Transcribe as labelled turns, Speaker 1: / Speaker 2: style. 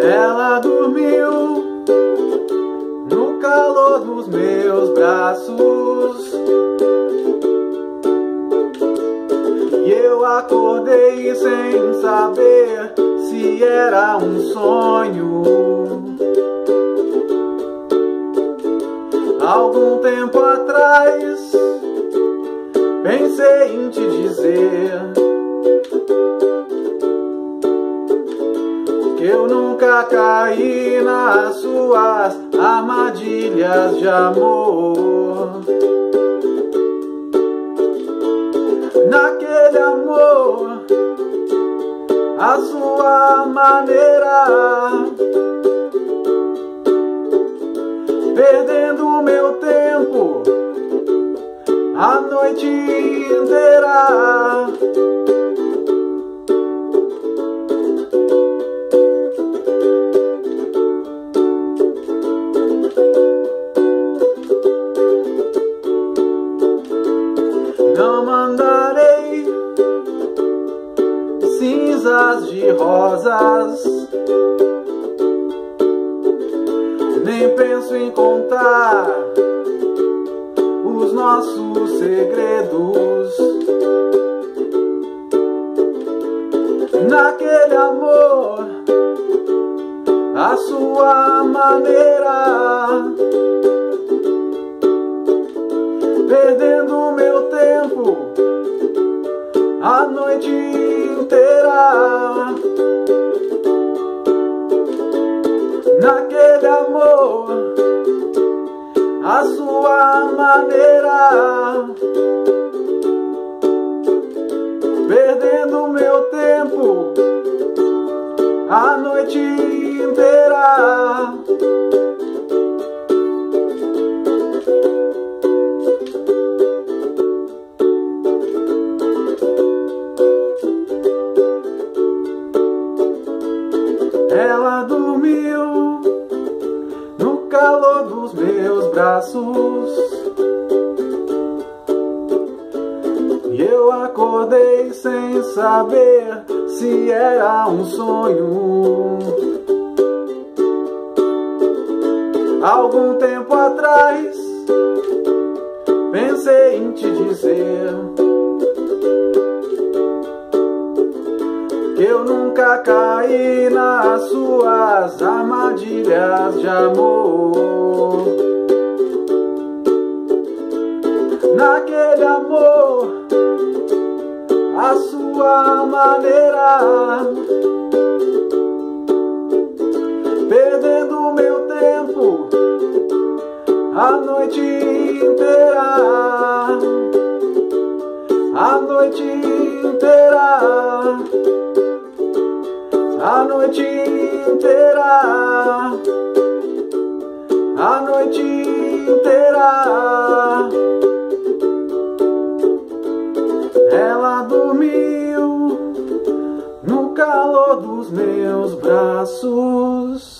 Speaker 1: Ela dormiu no calor dos meus braços e eu acordei sem saber se era um sonho. Algum tempo atrás pensei em te dizer que eu nunca caí nas suas armadilhas de amor. Naquele amor, a sua maneira, perdendo o meu tempo a noite inteira. Não mandarei cinzas de rosas, nem penso em contar os nossos segredos. Naquele amor, a sua maneira, perdendo o meu tempo a noite inteira. Naquele amor, a sua maneira, perdendo o meu tempo a noite inteira. Ela dormiu no calor dos meus braços e eu acordei sem saber se era um sonho. Algum tempo atrás pensei em te dizer que eu nunca caí nas suas armadilhas de amor. Naquele amor, a sua maneira, perdendo o meu tempo a noite inteira. A noite inteira. A noite inteira, a noite inteira. Ela dormiu no calor dos meus braços.